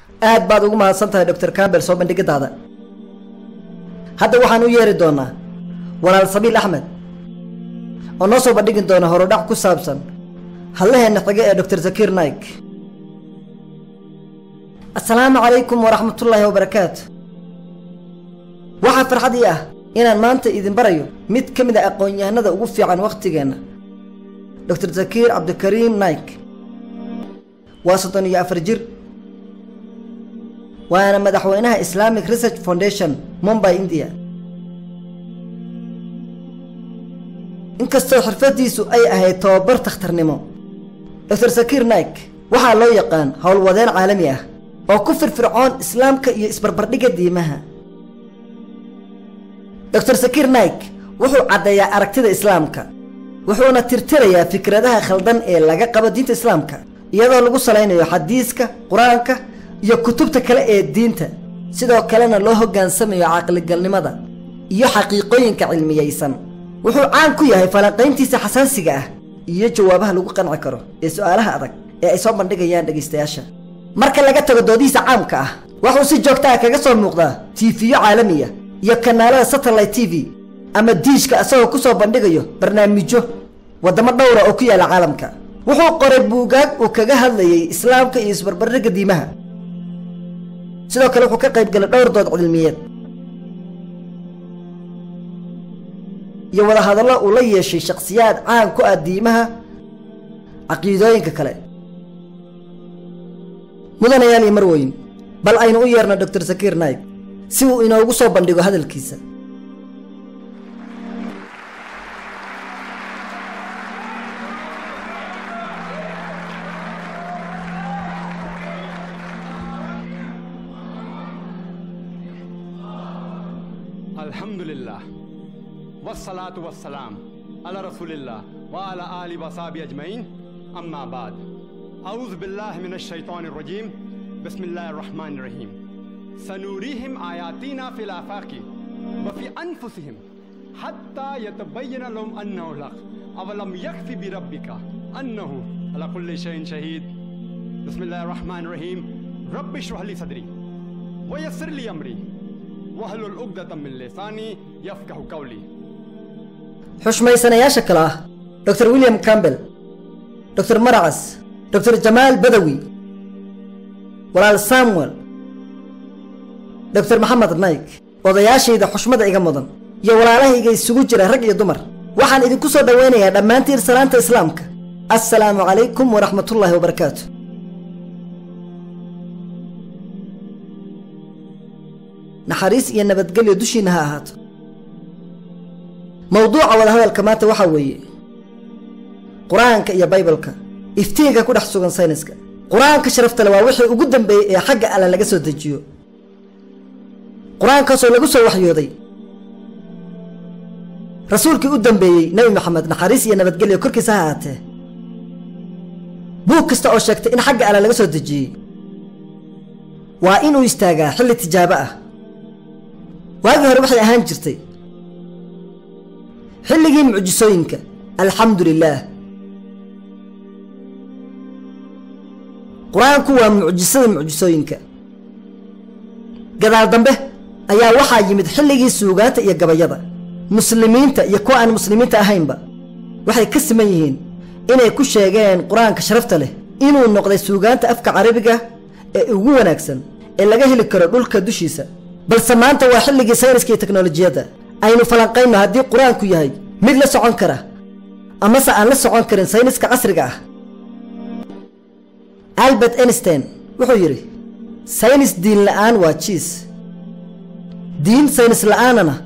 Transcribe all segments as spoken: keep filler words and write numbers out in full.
aad baad ugu mahadsan tahay doctor Campbell soo bandhigadaada. Hadda waxaan u yeeri doonaa walaal Sabiil Axmed oo noo soo bandhigin doona horodhac ku saabsan halaheena xiga ee doctor Zakir Naik. Assalaamu calaykum waraxmatullaahi wabarakaatuh. Waxaa farxad ii ah inaan maanta idin barayo mid ka mid ah aqoon-yahanada ugu fiican waqtigeena, doctor Zakir Abdulkarim Naik. waa soddon iyo afar jir, waana madaxweynaha Islamic Research Foundation Mumbai, India. inkastoo xirfadiisu ay ahayd tababar takhtarnimo, doctor Zakir Naik waxaa loo yaqaan howlwadeen caalami ah oo ku firfircoon islaamka iyo isbarbardhigga diimaha. doctor Zakir Naik wuxuu caddeeyaa aragtida islaamka, wuxuuna tirtirayaa fikradaha khaldan ee laga qabo diinta islaamka iyadoo lagu salaynayo xadiiska, quraanka iyo kutubta kale ee diinta. sidoo kalena loo hoggaansamayo caqligalnimada iyo xaqiiqooyinka cilmiyeysan. wuxuu caan ku yahay falanqayntiisa xasaasiga ah iyo jawaabaha lagu qanci karo ee su'aalaha adag ee ay soo bandhigayaan dhageystayaasha. marka laga tago doodihiisa caamka ah, wuxuu si joogto ah kaga soo muuqdaa tiifiyo caalamiya iyo kanaalada satellite T V ama diishka asagoo ku soo bandhigayo barnaamijyo wadamo dhowr ah oo ku yaala caalamka. wuxuu qoray buugaag uu kaga hadlayay islaamka iyo isbarbardhigga diimaha. sidoo kale wuxuu ka qayb galay dhowr dood cilmiyeed iyo wada hadallo uu la yeeshay shakhsiyaad caan ku ah diimaha caqiidooyinka kale. mudanayaal iyo marweyn, bal aynu u yeerno doctor Zakir Naik si uu inoogu soo bandhigo hadalkiisa. Alhamdulillah wassalatu wassalam ala rasulillah wa ala ali wa sahbihi ajma'in, amma ba'd. a'udhu billahi minash shaitanir rajim. bismillahir rahmanir rahim. sanurihim ayatina fil afaqi wa fi anfusihim hatta yatabayyana lahum annahu al-haq awalam yakfi bi rabbika annahu ala kulli shay'in shahid. bismillahir rahmanir rahim. rabbi shrah li sadri wa yassir li amri wahlul uqdatan min lisani yafqahu qawli. xushmaysanayaasha kale ah doctor William Campbell, doctor Maracas, doctor Jamal Badawi, walaal Samuel, doctor Mohammed Naik, odayaashayda xushmada iga mudan iyo walaalahayga isugu jira rag iyo dumar, waxaan idinku soo dhaweynayaa dhammaantiin salaanta islaamka. assalaamu calaykum waraxmatullaahi wabarakaatuh. naxariis iyo nabadgelyo dushiina ha ahaato. mawduuca wada hadalka maanta waxaa weeye qur-aanka iyo baybalka, iftiinka ku dhex sugan sayniska. qur-aanka sharafta leh waa wixii ugu dambeeyey ee xagga alle laga soo dejiyo. qur-aankaasoo lagu soo waxyooday rasuulkii u dambeeyey nebi maxamed, naxariis iyo nabadgelyo korkiisa ha ahaatee. buug kasta oo sheegtay in xagga alle laga soo dejiyey waa inuu istaagaa xilli tijaabo ah. waagii hore waxay ahaan jirtay xilligii mucjisooyinka. alxamdulilaah, qur-aanku waa mucjisada mucjisooyinka. gadaal dambe ayaa waxaa yimid xilligii suugaanta iyo gabayada. muslimiinta iyo kuwa aan muslimiinta ahaynba waxay ka siman yihiin inay ku sheegeen qur-aanka sharafta leh inuu noqday suugaanta afka carabiga ee ugu wanaagsan ee laga heli karo dhulka dushiisa. balse maanta waa xilligii sayniska iyo teknolojiyadda. aynu falanqayno haddii qur-aanku yahay mid la socon kara amase aan la socon karin sayniska casriga ah. Albert Einstein wuxuu yidhi saynis diin la'aan waa jiis, diin saynis la'aanana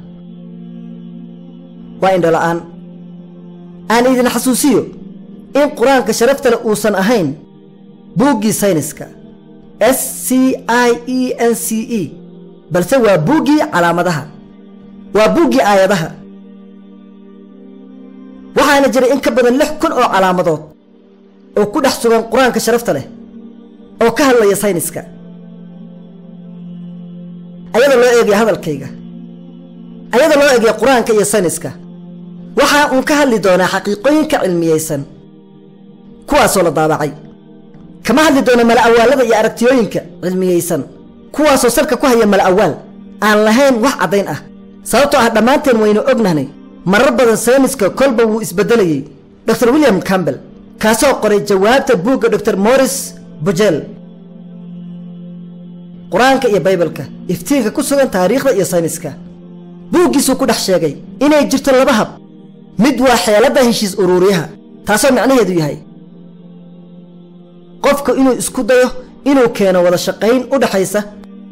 waa indho la'aan. aan idin xasuusiyo in qur-aanka sharafta leh uusan ahayn buuggii sayniska S C I E N C E, balse waa buuggii calaamadaha, waa buuggii aayadaha. waxaana jiray in ka badan lix kun oo calaamadood oo ku dhex sugan qur-aanka sharafta leh oo ka hadlaya sayniska. ayada loo eegaya hadalkayga, ayada loo eegaya qur-aanka iyo sayniska, waxaa uun ka hadli doonaa xaqiiqooyinka cilmiyeysan kuwaasoo la daabacay kama hadli doono mala awaalada iyo aragtiyooyinka cilmiyeysan kuwaasoo salka ku haya mala awaal aan lahayn wax caddayn ah sababtoo ah dhammaanteen waynu ognahnay marar badan sayniska kolba wuu isbeddelayey doctor william campbell kaasoo qoray jawaabta buugga doctor morris bujel qur-aanka iyo baybalka iftiinka ku sugan taariikhda iyo sayniska buuggiisuu ku dhex sheegay inay jirto laba hab mid waa xeeladda heshiis uruuriyaha taasoo macnaheedu yahay qofku inuu isku dayo inuu keeno wada shaqayn u dhaxaysa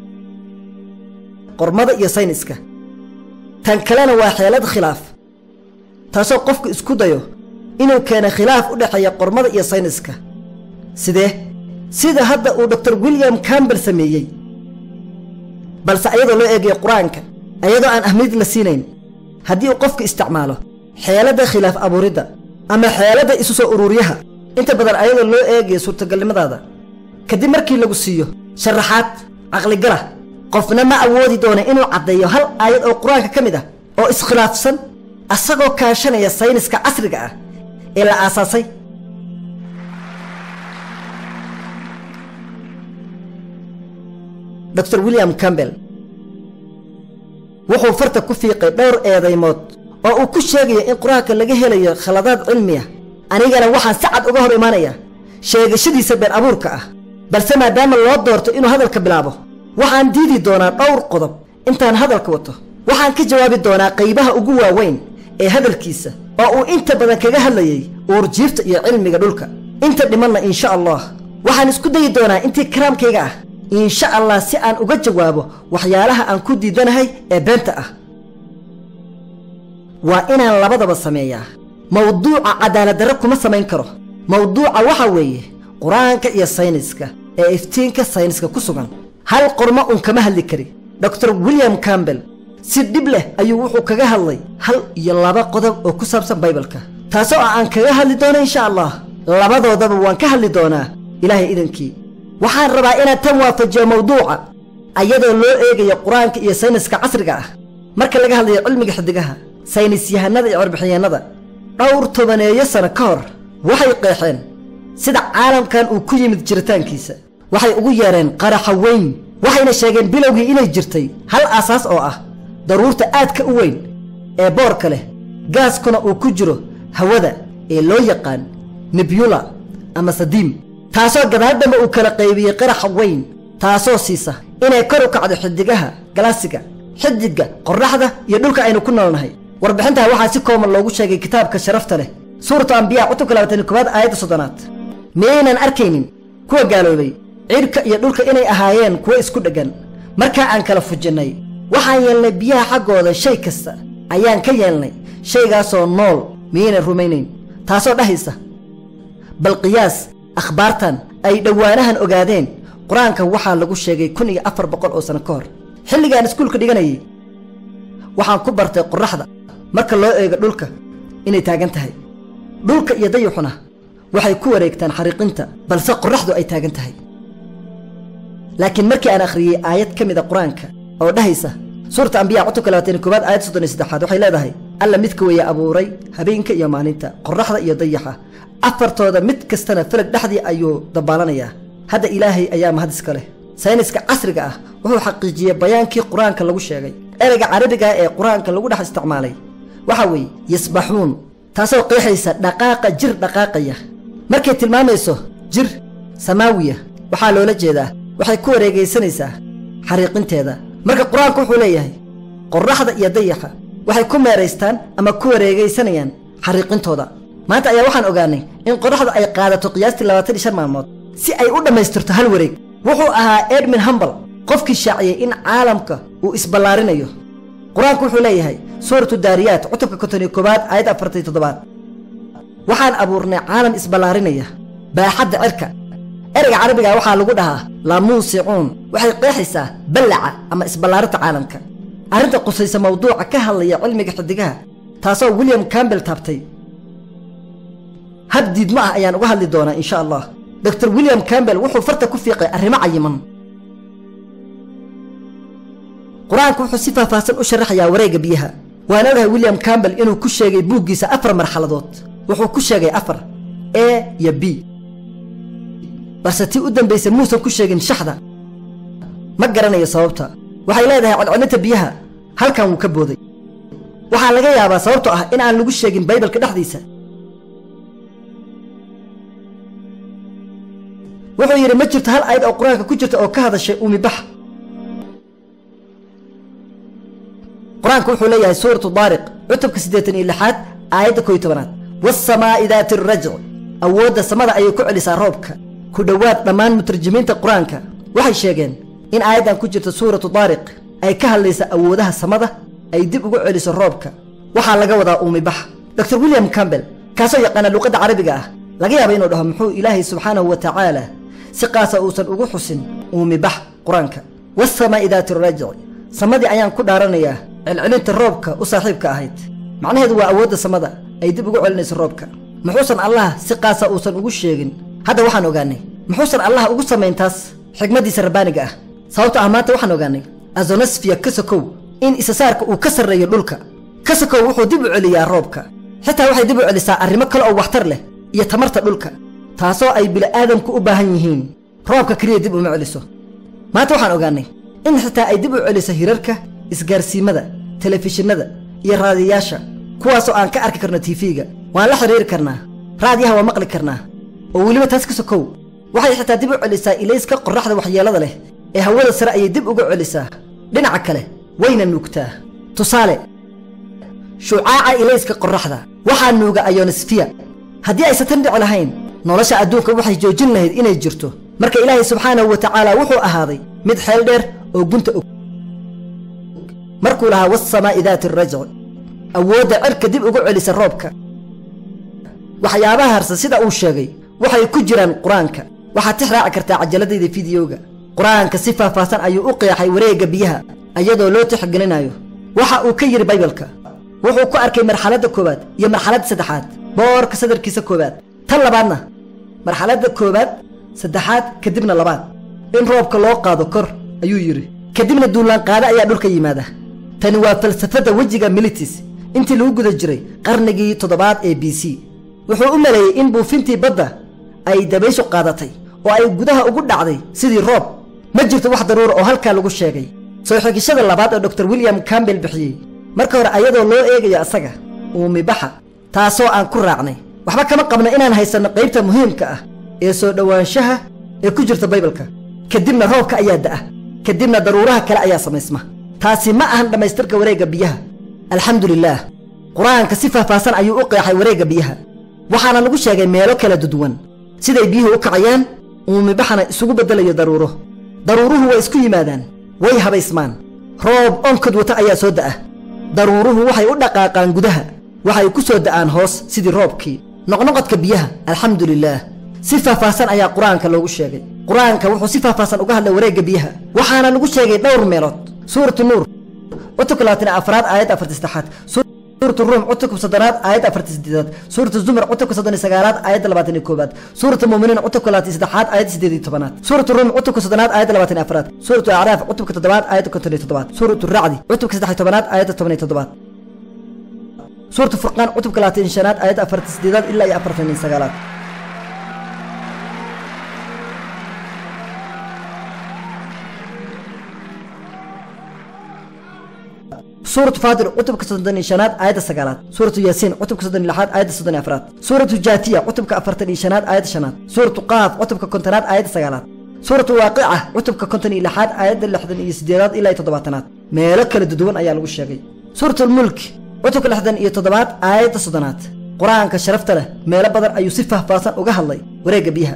qormada iyo sayniska tan kalena waa xeelad khilaaf taasoo qofku isku dayo inuu keeno khilaaf u dhaxeeya qormada iyo sayniska sidee sida hadda uu doctor william campbell sameeyey balse ayadoo loo eegayo qur-aanka ayadoo aan ahmiyad la siinayn haddii uu qofku isticmaalo xeeladda khilaaf abuuridda ama xeeladda isu soo uruuriyaha inta badan ayadoo loo eegayo suurtagalnimadaada kadib markii lagu siiyo sharaxaad caqligala qofna ma awoodi doona inuu caddeeyo hal aayad oo qur-aanka ka mid ah oo iskhilaafsan asagoo kaashanaya sayniska casriga ah ee la aasaasay doctor william campbell wuxuu farta ku fiiqay dhowr eedaymood oo uu ku sheegayo in qur-aanka laga helayo khaladaad cilmiya anigana waxaan si cad uga hor imaanaya sheegashadiisa been abuurka ah balse maadaama loo doorto inuu hadalka bilaabo waxaan diidi doonaa dhowr qodob intaan hadalka wato waxaan ka jawaabi doonaa qaybaha ugu waaweyn ee hadalkiisa oo uu inta badan kaga hadlayay uurjiifta iyo cilmiga dhulka inta dhimanna insha allah waxaan isku dayi doonaa intii karaamkayga ah insha allah si aan uga jawaabo waxyaalaha aan ku diidanahay ee beenta ah waa inaan labadaba sameeyaa mawduuca cadaalad darro kuma samayn karo mawduuca waxa weeye qur-aanka iyo sayniska ee iftiinka sayniska ku sugan hal qormo un kama hadli kari doctor william campbell si dhib leh ayuu wuxuu kaga hadlay hal iyo laba qodob oo ku saabsan baybalka taasoo ah aan kaga hadli doono insha allah labadoodaba waan ka hadli doonaa ilaahay idankii waxaan rabaa inaan tan waafajiyo mawduuca ayadoo loo eegayo qur-aanka iyo sayniska casriga ah marka laga hadlayo cilmiga xidigaha saynis yahanada iyo warbixinyaennada dhowr tobaneeyo sano ka hor waxay qeexeen sida caalamkan uu ku yimid jiritaankiisa waxay ugu yeereen qaraxa weyn waxayna sheegeen bilowgii inay jirtay hal aasaas oo ah daruurta aadka u weyn ee boorka leh gaaskuna uu ku jiro hawada ee loo yaqaan nebula ama sadiim taasoo gadaadamba uu kala qaybiyey qaraxa weyn taasoo siisa inay kor u kacdo xidigaha galaasiga xidigga qorraxda iyo dhulka aynu ku noolnahay warbixintaa waxaa si kooban loogu sheegay kitaabka sharafta leh suuratu ambiyaa cutubka labaatan koowaad aayadda soddonaad miyaynan arkaynin kuwa gaaloobay cirka iyo dhulka inay ahaayeen kuwo isku dheggan markaa aan kala fujinnay waxaan yeelnay biyaha xaggooda shay kasta ayaan ka yeelnay shaygaasoo nool miyaynan rumaynayn taasoo dhahaysa bal qiyaas akhbaartan ay dhowaanahan ogaadeen qur-aanka waxaa lagu sheegay kun iyo afar boqol oo sano ka hor xilligaan iskuulka dhiganayay waxaan ku bartay qorraxda marka loo eego dhulka inay taagan tahay dhulka iyo dayuxuna waxay ku wareegtaan xariiqinta balse qorraxdu ay taagan tahay laakiin markii aan akhriyey aayad ka mid a qur-aanka oo dhahaysa suurata ambiyaa cutubka labaatan koowaad aayad soddon iyo saddexaad waxay leedahay alla midka weeye abuuray habeenka iyo maalinta qorraxda iyo dayaxa afartooda mid kastana falag dhexdii ayuu dabaalanayaa hadda ilaahay ayaa mahad iska leh sayniska casriga ah wuxuu xaqiijiyey bayaankii qur-aanka lagu sheegay ereyga carabiga ee qur-aanka lagu dhex isticmaalay waxa weeye yasbaxuun taasoo qeexaysa dhaqaaqa jir dhaqaaqaya markay tilmaamayso jir samaawiya waxaa loola jeedaa waxay ku wareegaysanaysaa xariiqinteeda marka qur-aanku wuxuu leeyahay qorraxda iyo dayaxa waxay ku meeraystaan ama ku wareegaysanayaan xariiqintooda maanta ayaa waxaan ogaanay in qorraxdu ay qaadato qiyaastii labaatan iyo shan maalmood si ay u dhammaystirto hal wareeg wuxuu ahaa edmund hambal qofkii shaaciyey in caalamka uu isballaarinayo qur-aanku wuxuu leeyahay suuratu daariyaat cutubka konton iyo koowaad aayad afartan iyo toddobaad waxaan abuurnay caalam isballaarinaya baaxadda cirka ereyga carabiga waxaa lagu dhahaa lamuusicuun waxay qeexaysaa ballaca ama isballaarinta caalamka arrinta qusaysa mawduuca ka hadlaya cilmiga xidigaha taasoo william campbell taabtay hab diidmo ah ayaan uga hadli doonaa insha allah doctor william campbell wuxuu farta ku fiiqay arrimo cayiman qur-aanku wuxuu si faahfaahsan u sharaxayaa wareegga biyaha waan ogahay william campbell inuu ku sheegay buuggiisa afar marxaladood wuxuu ku sheegay afar a iyo b balse tii u dambaysay muusan ku sheegin shaxda ma garanayo sababta waxay leedahay codcodinta biyaha halkan wuu ka booday waxaa laga yaabaa sababtoo ah in aan lagu sheegin baybalka dhexdiisa wuxuu yidhi ma jirto hal aayad oo qur-aanka ku jirta oo ka hadashay uumibax qur-aanka wuxuu leeyahay suuratu daariq cutubka siddeetan iyo lixaad aayadda koo iyo tobanaad wasamaa'i daati rajc awoodda samada ayay ku celisaa roobka ku dhowaad dhammaan mutarjimiinta qur-aanka waxay sheegeen in aayaddan ku jirta suuratu daariq ay ka hadlaysa awoodaha samada ay dib ugu celiso roobka waxaa laga wadaa uumibax doctor william campbell kaasoo yaqaana luqadda carabiga ah laga yaaba inuu dhaho muxuu ilaahay subxaanahu wa tacaala si qaasa uusan ugu xusin uumibax qur-aanka wasamaa'i daati rajc samadii ayaan ku dhaaranayaa celcelinta roobka u saaxiibka ahayd macnaheedu waa awoodda samada ay dib ugu celinayso roobka muxuusan allah si qaasa uusan ugu sheegin hadda waxaan ogaanay muxuusan allah ugu samayn taas xigmaddiisa rabbaaniga ah sababto ah maanta waxaan ogaanay azonosfiya kasakow in isasaarka uu ka sarreeyo dhulka kasakow wuxuu dib u celiyaa roobka xitaa waxay dib u celisaa arrimo kale oo waxtar leh iyo tamarta dhulka taasoo ay bili'aadamku u baahan yihiin roobka keliya dib uma celiso maanta waxaan ogaanay in xitaa ay dib u celiso hirarka isgaarsiimada telefishinada iyo raadiyayaasha kuwaasoo aan ka arki karno tiifiga waan la xiriiri karnaa raadiyaha waa maqli karnaa oo weliba taas ka sokow waxay xitaa dib u celisaa ilayska qorraxda waxyeelada leh ee hawada sare ayay dib uga celisaa dhinaca kale wayna nuugtaa tusaale shucaaca ilayska qorraxda waxaa nuuga ayonisfiya haddii aysan tan dhici lahayn nolosha adduunka waxay joojin lahayd inay jirto marka ilaahay subxaanahu wa tacaala wuxuu ahaaday mid xeel dheer oo gunta og markuu lahaa wasamaa'i daati rajc awoodda cirka dib ugu celisa roobka waxyaabaha harsan sida uu sheegay waxay ku jiraan qur-aanka waxaad tix raaci kartaa cajaladayda fideoga qur-aanka si faahfaahsan ayuu u qeexay wareegga biyaha iyadoo loo tixgelinayo waxa uu ka yidhi baybalka wuxuu ku arkay marxaladda koowaad iyo marxaladda saddexaad boorka sadarkiisa koowaad tan labaadna marxaladda koowaad saddexaad kadibna labaad in roobka loo qaado kor ayuu yidhi kadibna duulaanqaade ayaa dhulka yimaada tani waa falsafadda wejiga militis intii lagu guda jiray qarnigii toddobaad ee b c wuxuu u maleeyey in buufintii badda ay dabayshu qaadatay oo ay gudaha ugu dhacday sidii roob ma jirto wax daruura oo halkaa lagu sheegay soo xigashada labaad oo doctor william campbell bixiyey marka hore ayadoo loo eegayo asaga uumibaxa taasoo aan ku raacnay waxba kama qabno inaan haysanno qaybta muhiimka ah ee soo dhowaanshaha ee ku jirta baybalka kadibna roobka ayaa da'a kadibna daruuraha kale ayaa samaysma taasi ma ahan dhammaystirka wareegga biyaha alxamdu lilaah qur-aanka si faahfaahsan ayuu u qeexay wareegga biyaha waxaana lagu sheegay meelo kala duduwan siday biyuhu u kacayaan uumibaxana isugu beddelayo daruuro daruuruhu way isku yimaadaan way habaysmaan roob onkod wata ayaa soo da'a daruuruhu waxay u dhaqaaqaan gudaha waxay ku soo da'aan hoos sidii roobkii noqnoqodka biyaha alxamdu lilaah si faahfaahsan ayaa qur-aanka loogu sheegay qur-aanka wuxuu si faahfaahsan uga hadlay wareegga biyaha waxaana lagu sheegay dhowr meelood suuratu nuur cutubka labaatan afraad aayadda afarta saddexaad suuratu ruum cutubka soddonaad aayadda afarta siddeedaad suuratu zumar cutubka soddon iyo sagaalaad aayadda labaatan iyo koowaad suuratu muuminiin cutubka labaatan iyo saddexaad aayadda siddeed iyo tobanaad suuratu ruum cutubka soddonaad aayadda labaatan iyo afraad suuratu acraaf cutubka toddobaad aayadda konton iyo toddobaad suuratu racdi cutubka saddex iyo tobanaad aayadda toban iyo toddobaad suuratu furqaan cutubka labaatan iyo shanaad aayadda afarta siddeedaad ilaa iyo afartan iyo sagaalaad suuratu faatir cutubka soddon iyo shanaad aayadda sagaalaad suuratu yaasiin cutubka soddon iyo lixaad aayadda soddon iyo afraad suuratu jaatiya cutubka afartan iyo shanaad aayadda shanaad suuratu qaaf cutubka kontonaad aayadda sagaalaad suuratu waaqica cutubka konton iyo lixaad aayadda lixdan iyo siddeedaad ilaa iyo toddobaatanaad meelo kala duduwan ayaa lagu sheegay suuratulmulk cutubka lixdan iyo toddobaad aayadda soddonaad qur-aanka sharafta leh meelo badan ayuu si faahfaahsan uga hadlay wareegga biyaha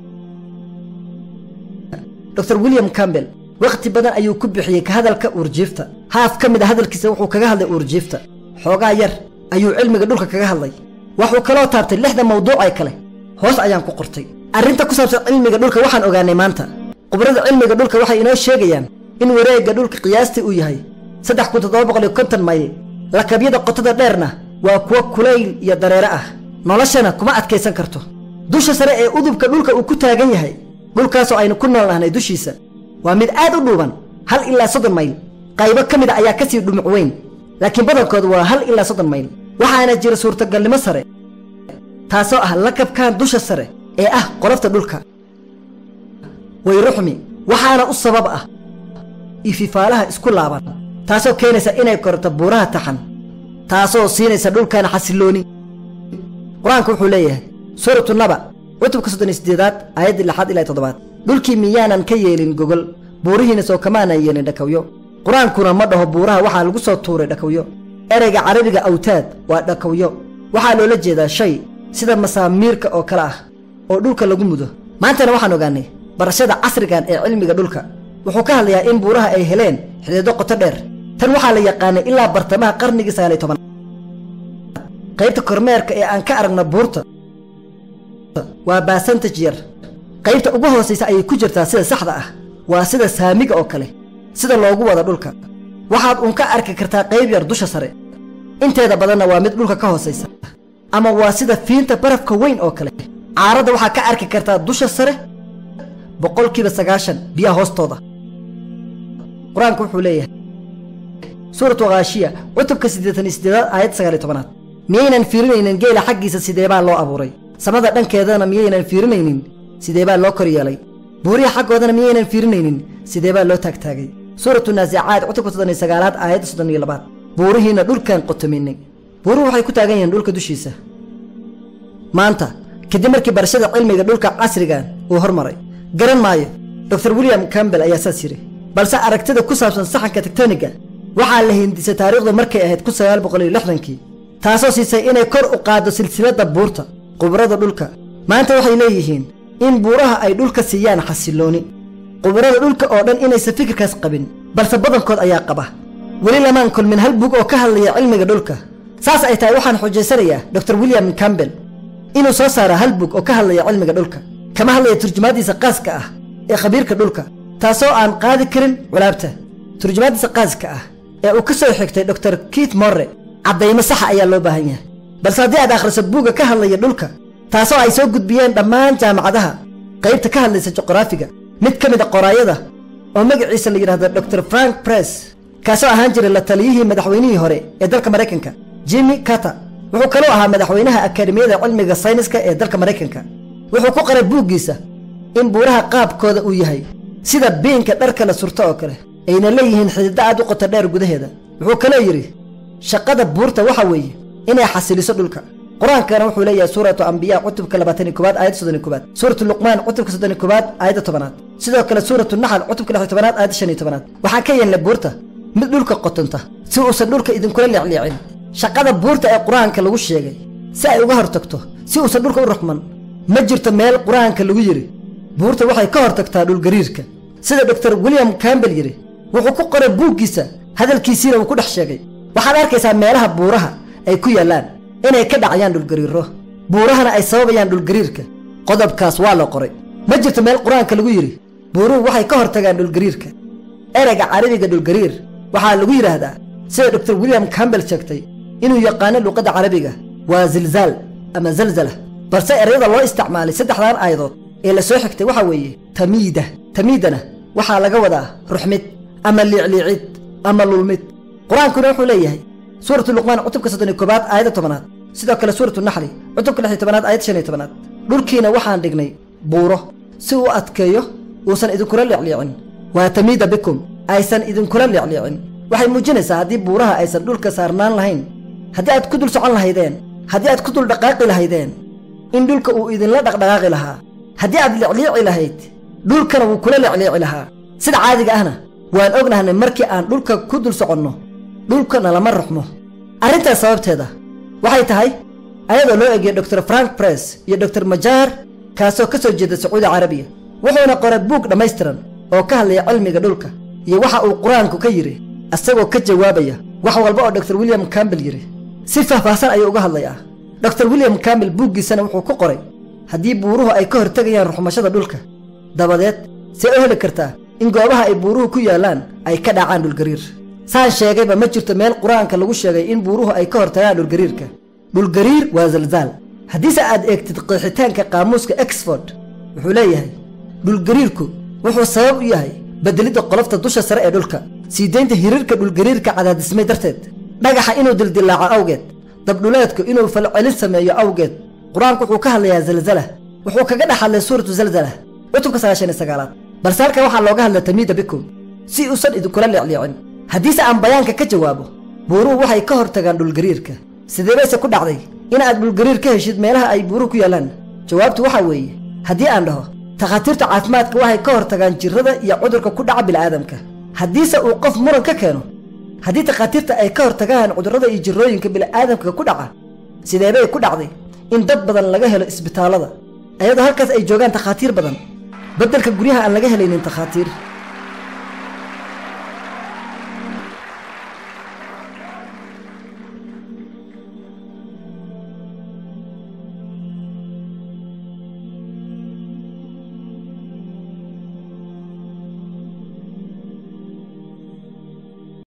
doctor william campbell waqti badan ayuu ku bixiyey ka hadalka uurjiifta haaf ka mid a hadalkiisa wuxuu kaga hadlay uurjiifta xoogaa yar ayuu cilmiga dhulka kaga hadlay wuxuu kaloo taabtay lixda mawduucay kale hoos ayaan ku qortay arrinta ku saabsan cilmiga dhulka waxaan ogaanay maanta khubrada cilmiga dhulka waxay inoo sheegayaan in wareegga dhulka qiyaastii uu yahay saddex kun toddoba boqol iyo konton mayl lakabyada qotada dheerna waa kuwo kulayl iyo dareere ah noloshana kuma adkaysan karto dusha sare ee udubka dhulka uu ku taagan yahay dhulkaasoo aynu ku nool nahnay dushiisa waa mid aad u dhuuban hal ilaa soddon mayl qaybo ka mid a ayaa ka sii dhumuc weyn laakiin badankoodu waa hal ilaa soddon mayl waxaana jira suurtagalnimo sare taasoo ah lakabkan dusha sare ee ah qolofta dhulka ويرحمي وحانا السبب أه إففالها إسكولابا تاسو كينيسا إناي كورتا بوراها تحن تاسو سينيسا دول كان حسلوني قرآن كوحو ليه سورة النبأ وتبقى صدن استدادات آيات اللحاد إلى تضبات دول كيميانا كييلين جوجل بوريهن سو كمان يين دكويو قرآن كنا مده بورها وحال قصة طور دكويو أرجع عربي أوتاد ودكويو وحال لجد شيء سيدا مساميرك أو كلاه أو دولك لجمده ما أنت نوحنا نغني برشاد عصر كان علمي دولك وحكاها ليا إن بورها أي هلين حدي دق تدر تنوح على يقان إلا برتمها قرن جسالي طبعا قيبت كرميرك إيه أن كأرنا بورتا وباسنت جير قيبت أبوه سيسا أي كجرتا سيدا سحدة وسيدا ساميك أو كله سيدا لوجو وذا دولك واحد أنك أرك كرتا قيب يردوش سري أنت إذا بدنا وامد دولك كهو سيسا أما واسيدا فين تبرف كوين أو كله عارض وحا كأرك كرتا دوش سري بقول كي بسجاشن بيا هوستودا قرآن كوحو ليه سورة غاشية عتب كسيدة استدلال آيات سجالة طبعا مينا فيرنين جيل حقي سيدبان الله أبوري سماذا دن كذا مينا فيرنين سيدبان الله كريالي بوري حق ودنا مينا فيرنين سيدبان الله تك تاجي سورة النازعات عتب كسيدة سجالات آيات سودانية لبعض بوري هنا دول كان قط مني بورو حي كتاجين دول كدوشيسة ما أنت كدمر كبرشة علمي دول كعصر كان وهرمري قرن ماي دكتور ويليام كامبل أي أساسيري بل سأركتد كوسابسن صحن كتكتونيكا waxaa la hindisay taariikhda markay ahayd kun sagaal boqol iyo lixdan-kii taasoo siisay inay kor u qaado silsilada buurta qubrada dhulka maanta waxay leeyihiin in buuraha ay dhulka siiyaan xasilooni qubrada dhulka oo dhan inaysan fikirkaas qabin balse badankood ayaa qaba weli lamaan kulmin hal bug oo ka hadlaya cilmiga dhulka saas ay tahay waxaan xujaysanayaa doctor William Campbell inuu soo saaro hal bug oo ka hadlaya cilmiga dhulka kama hadlaya turjumaadiisa qaaska ah ee khabiirka dhulka taasoo aan qaadi karin culaabta turjumaadiisa qaaska ah ee uu ka soo xigtay doctor Keith Morre cadaymo sax ayaa loo baahan yahay balse haddii aad akhriso buuga ka hadlaya dhulka taasoo ay soo gudbiyeen dhammaan jaamacadaha qaybta ka hadlaysa juqraafiga mid ka mid ah qoraayada oo magaciisa la yiraahdo doctor Frank Press kaasoo ahaan jiray la taliyihii madaxweynihii hore ee dalka Mareykanka Jimmy Carter wuxuu kaloo ahaa madaxweynaha akadeemiyada cilmiga sayniska ee dalka Mareykanka wuxuu ku qoray buugiisa in buuraha qaabkooda uu yahay sida beenka dharka la surto oo kale ayna leeyihiin xididda aad u qoto dheer gudaheeda wuxuu kale yiri shaqada buurta waxa weeye inay xasiliso dhulka quraankana wuxuu leeyahay suuratu anbiya cutubka labaatan iyo koowaad aayad soddon iyo koowaad suuratu luqmaan cutubka soddon iyo koowaad aayad tobanaad sidoo kale suuratu naxl cutubka lix iyo tobanaad aayad shan iyo tobanaad waxa ka yeelay buurta mid dhulka qotonta si uusan dhulka idin kula leecleecin shaqada buurta ee quraanka lagu sheegay si ay uga hortagto si uusan dhulka u ruxman ma jirto meel quraanka lagu yiri buurta waxay ka hortagtaa dhul gariirka sida doctor William Campbell yiri wuxuu ku qoray buugiisa hadalkiisina uu ku dhex sheegay waxaad arkaysaa meelaha buuraha ay ku yaalaan inay ka dhacayaan dhul gariiro buurahana ay sababayaan dhul gariirka qodobkaas waa la qoray ma jirto meel quraanka lagu yiri buuruhu waxay ka hortagaan dhul gariirka erayga carabiga dhul gariir waxaa lagu yiraahdaa sida doctor William Campbell sheegtay inuu yaqaan luqadda carabiga waa zilzaal ama zalzala balse erayada loo isticmaalay saddexdan aayadood ee la soo xigtay waxa weeye tamiida tamiidana waxaa laga wadaa ruxmid ama liicliicid ama lulmid quraankuna wuxuu leeyahay suuratu luqmaan cutubka soddon iyo koowaad aayadda tobanaad sidoo kale suuratu naxli cutubka lix iyo tobanaad aayad shan iyo tobanaad dhulkiina waxaan dhignay buuro si uu adkeeyo uusan idinkula liicliicin waa tamiida bikum aysan idinkula liicliicin waxay muujinaysaa haddii buuraha aysan dhulka saarnaan lahayn haddii aad ku dul socon lahaydeen haddii aad ku dul dhaqaaqi lahaydeen in dhulka uu idinla dhaqdhaqaaqi lahaa haddii aad liicliici lahayd dhulkana wuu kula liicliici lahaa sida caadiga ahna waan ognahay markii aan dhulka ku dul soconno dhulkana lama ruxmo arrintaas sababteeda waxay tahay ayadoo loo eegay doctor Frank Press iyo doctor Majar kaasoo ka soo jeeda Sacuudi Carabiya wuxuuna qoray buug dhammaystiran oo ka hadlaya cilmiga dhulka iyo waxa uu quraanku ka yiri asagoo ka jawaabaya wax walba oo doctor William Campbell yiri si faahfaahsan ayuu uga hadlayaa doctor William Campbell buugiisana wuxuu ku qoray haddii buuruhu ay ka hortagayaan ruxmashada dhulka dabadeed si ay u heli kartaa in goobaha ay buuruhu ku yaalaan ay ka dhacaan dhul gariir saan sheegayba ma jirto meel quraanka lagu sheegay in buuruhu ay ka hortagaan dhul gariirka dhul gariir waa zalzaal haddii aad eegtid qeexitaanka qaamuuska Oxford wuxuu leeyahay dhul gariirku wuxuu sabab u yahay bedelidda qolofta dusha sare ee dhulka sii deynta hiriirka dhul gariirka cadaadismay darteed dhagaxa inuu dildilaaco awgeed dabdhuleedku inuu falcelin sameeyo awgeed quraanku wuxuu ka hadlayaa zalzala wuxuu kaga dhaxalay suuratu zalzala cutubka sagaashan iyo sagaalaad balse halkan waxaa looga hadla tamiida bikum si uusan idinkula leecleecin haddiise aan bayaanka ka jawaabo buuruhu waxay ka hortagaan dhulgariirka sidee bayse ku dhacday in aad dhulgariir ka heshid meelaha ay buuruhu ku yaalaan jawaabtu waxaa weeye haddii aan dhaho takhaatiirta caafimaadka waxay ka hortagaan jirrada iyo cudurka ku dhaca bil'aadamka haddiise uu qof muran ka keeno haddii takhaatiirta ay ka hortagaan cudurrada iyo jirrooyinka bil'aadamka ku dhaca sidee bay ku dhacday in dad badan laga helo isbitaallada ayadoo halkaas ay joogaan takhaatiir badan beddelka guryaha aan laga helaynin takhaatiir